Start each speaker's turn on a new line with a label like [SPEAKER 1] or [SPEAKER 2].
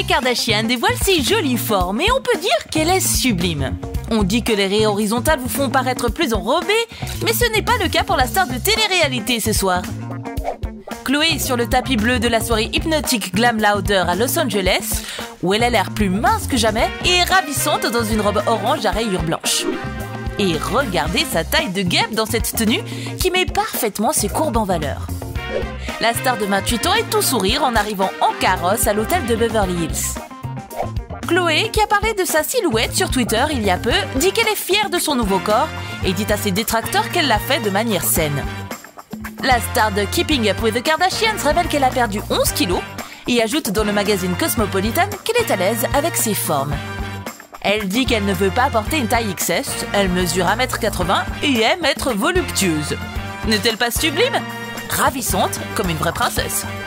[SPEAKER 1] Kardashian dévoile ses jolies formes et on peut dire qu'elle est sublime. On dit que les raies horizontales vous font paraître plus enrobée, mais ce n'est pas le cas pour la star de télé-réalité ce soir. Khloé est sur le tapis bleu de la soirée hypnotique Glam Louder à Los Angeles, où elle a l'air plus mince que jamais et est ravissante dans une robe orange à rayures blanches. Et regardez sa taille de guêpe dans cette tenue qui met parfaitement ses courbes en valeur. La star de 28 ans est tout sourire en arrivant en carrosse à l'hôtel de Beverly Hills. Khloé, qui a parlé de sa silhouette sur Twitter il y a peu, dit qu'elle est fière de son nouveau corps et dit à ses détracteurs qu'elle l'a fait de manière saine. La star de Keeping Up with the Kardashians révèle qu'elle a perdu 11 kilos et ajoute dans le magazine Cosmopolitan qu'elle est à l'aise avec ses formes. Elle dit qu'elle ne veut pas porter une taille XS, elle mesure 1m80 et aime être voluptueuse. N'est-elle pas sublime? Ravissante comme une vraie princesse.